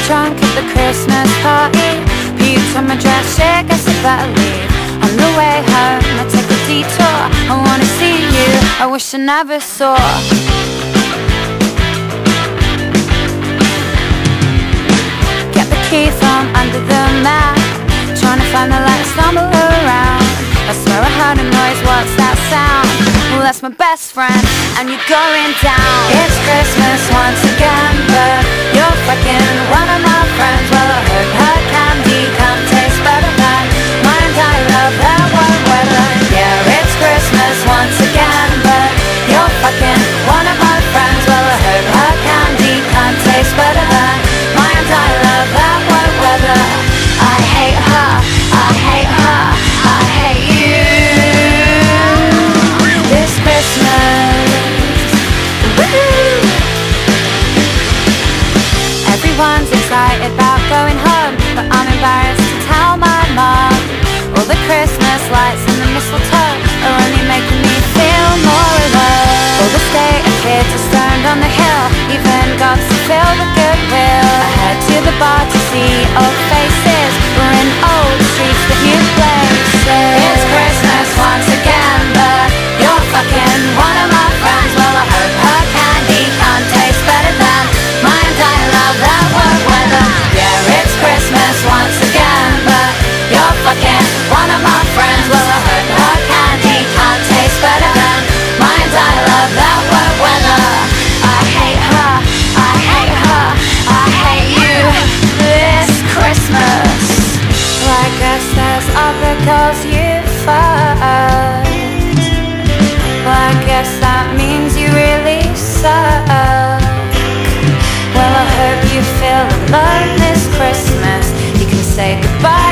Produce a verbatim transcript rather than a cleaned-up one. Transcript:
drunk at the Christmas party. Puked on my dress, shit, guess I better leave. On the way home, I take a detour. I wanna see you, I wish I never saw. Get the key from under the mat, trying to find the light, stumble around. I swear I heard a noise, what's that sound? Well, that's my best friend, and you're going down. It's Christmas once again, but you're fucking one of my friends. Well, I heard her candy can't taste better than mine. I love that warm weather. Yeah, it's Christmas once again, but you're fucking one of my friends. Well, I heard her candy can't taste better than mine. I love that warm weather. I hate her, I hate her, I hate you. This Christmas, woohoo! Everyone's excited about going home, but I'm embarrassed to tell my mom. All the Christmas lights and the mistletoe are only making me feel more alone. All the state of kids are stoned on the hill, even goths feel the goodwill. I head to the bar to see old faces, we're in old streets with new places. It's Christmas once again, but you're fucking one of my friends. Well, I hope her candy can't taste better than mine. I love that warm weather. Yeah, it's Christmas once again, but you're fucking one of my friends. Well, I hope her candy can't taste better than mine. I love that warm weather. I hate her, I hate her, I hate you. This Christmas, well, I guess there's other girls you fuck. Well, I guess that means you really suck. Well, I hope you feel alone this Christmas. You can say goodbye